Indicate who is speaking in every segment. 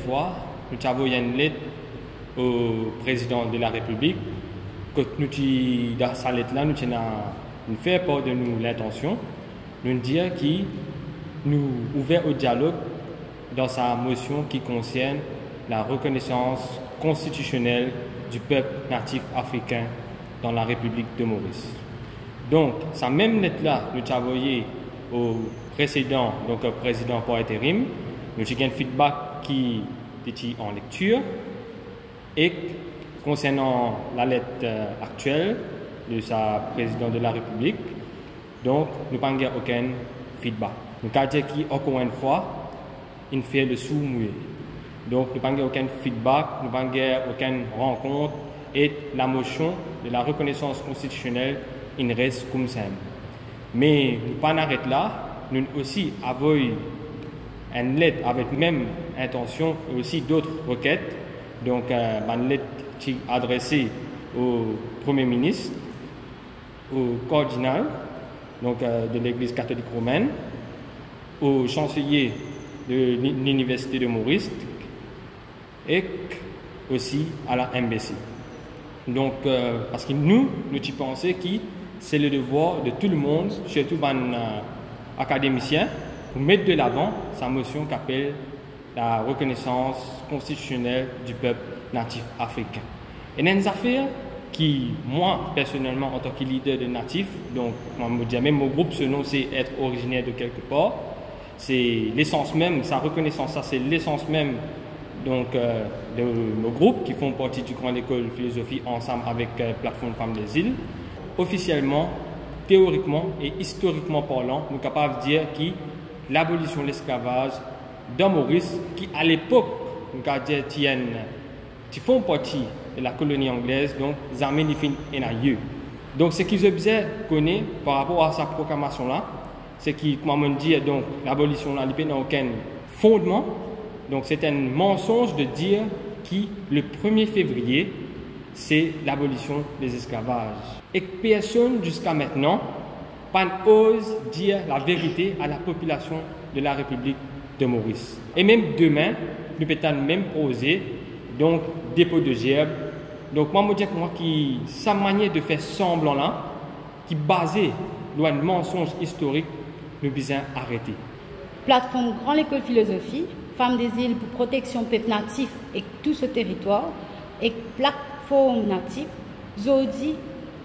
Speaker 1: fois, nous avons envoyé une lettre au président de la République. Que nous, dans sa lettre-là, nous fait part de nous l'intention, nous dire qu'il nous ouvert au dialogue dans sa motion qui concerne la reconnaissance constitutionnelle du peuple natif africain dans la République de Maurice. Donc, sa même lettre-là, nous avons envoyé au précédent, donc président par intérim, nous avons un feedback qui est en lecture et concernant la lettre actuelle de sa présidente de la République, donc nous n'avons aucun feedback. Nous avons dit qu'encore une fois, il fait le sous-mouillé. Donc nous n'avons aucun feedback, nous n'avons aucune rencontre et la motion de la reconnaissance constitutionnelle, il reste comme ça. Mais nous ne pas arrêter là, nous aussi avons une lettre avec même intention et aussi d'autres requêtes. Donc une lettre qui est adressée au Premier ministre, au cardinal donc, de l'Église catholique romaine, au chancelier de l'Université de Maurice et aussi à la MBC. Donc, parce que nous pensons que c'est le devoir de tout le monde, surtout les académiciens, pour mettre de l'avant sa motion qu'appelle la reconnaissance constitutionnelle du peuple natif africain. Et une affaire qui, moi, personnellement, en tant que leader de natif, donc, moi, je dis même mon groupe, ce nom, c'est être originaire de quelque part. C'est l'essence même, sa reconnaissance, ça, c'est l'essence même donc, de nos groupes qui font partie du Grande École Philosophie ensemble avec Plateforme Femmes des Îles. Officiellement, théoriquement et historiquement parlant, nous sommes capables de dire que l'abolition de l'esclavage dans Maurice, qui à l'époque, nous avons dit qui font partie de la colonie anglaise, donc les armées et naïeux. Donc ce qu'ils observent connaît par rapport à sa proclamation-là, c'est qu'il, comme on dit, donc l'abolition n'a aucun fondement. Donc c'est un mensonge de dire que le 1er février, c'est l'abolition des esclavages. Et que personne jusqu'à maintenant n'ose dire la vérité à la population de la République de Maurice. Et même demain, nous pouvons même poser donc dépôt de gerbe. Donc moi, je dis que moi, sa manière de faire semblant là, qui est basée sur un mensonge historique, nous devons arrêter.
Speaker 2: Plateforme Grande École Philosophie, Femmes des Îles pour protection peuple natif et tout ce territoire, et Plateforme Native, Zodi,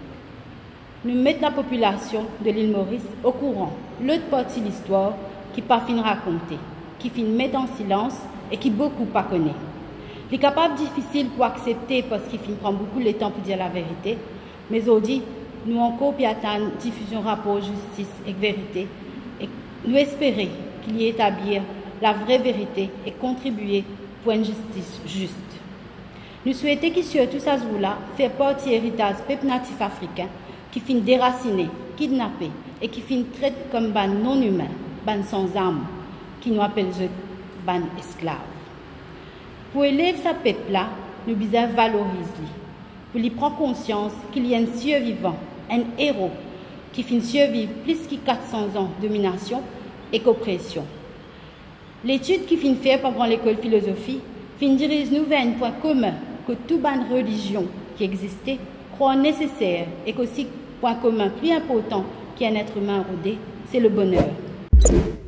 Speaker 2: nous mettons la population de l'île Maurice au courant. L'autre partie de l'histoire qui pas fin raconter, qui fin mettre en silence et qui beaucoup pas connaît. Les capables difficiles pour accepter parce qu'il prend beaucoup de temps pour dire la vérité, mais aujourd'hui, nous encore puis attendre diffusion rapport justice et vérité et nous espérer qu'il y ait établir la vraie vérité et contribuer pour une justice juste. Nous souhaitons que sur tout ça là fait partie héritage peuple natif africain qui finit déraciné, kidnappé et qui finit traité comme ban non humain, ban sans âme, qui nous appelle ban esclave. Pour élever ce peuple-là, nous devons valoriser, pour lui prendre conscience qu'il y a un survivant, un héros, qui finit survivre plus que 400 ans de domination et d'oppression. L'étude qui finit faire par l'école philosophie finit dirige nous vers un point commun que toute bonne religion qui existait croit nécessaire et qu'aussi point commun plus important qu'un être humain rodé, c'est le bonheur.